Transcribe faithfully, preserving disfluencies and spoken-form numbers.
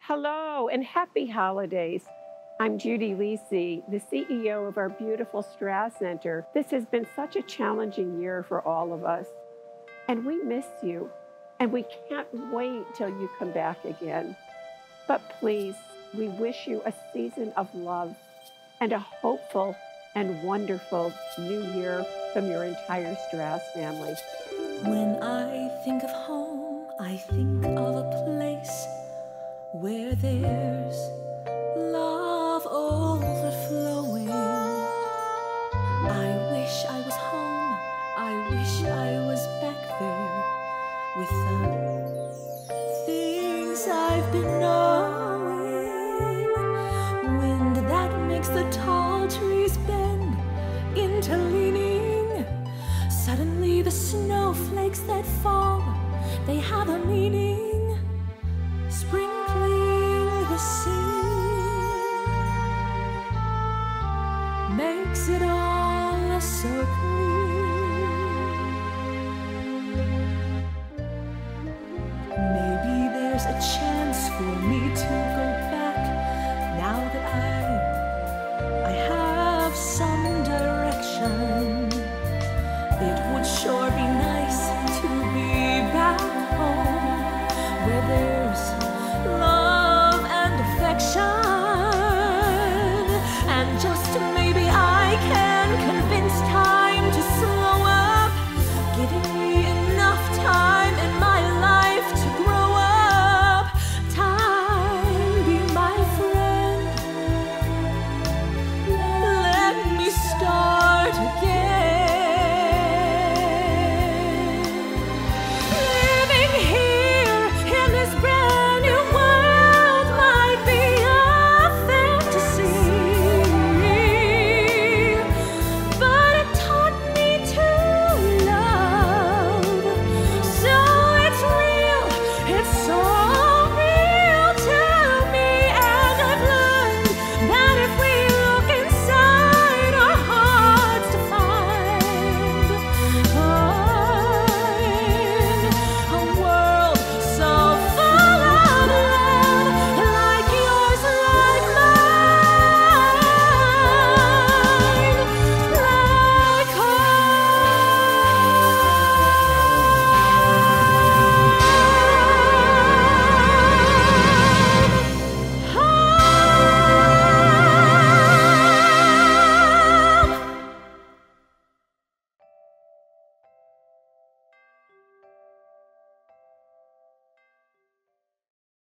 Hello and happy holidays. I'm Judy Lisi, the C E O of our beautiful Straz Center. This has been such a challenging year for all of us, and we miss you, and we can't wait till you come back again. But please, we wish you a season of love and a hopeful and wonderful new year from your entire Straz family. When I think of home, I think of a place where there's love overflowing. I wish I was home, I wish I was back there with the things I've been knowing. Wind that makes the tall trees bend into leaning. Suddenly the snowflakes that fall, they have a meaning. Sprinkling the sea makes it all so clear. Maybe there's a chance for me to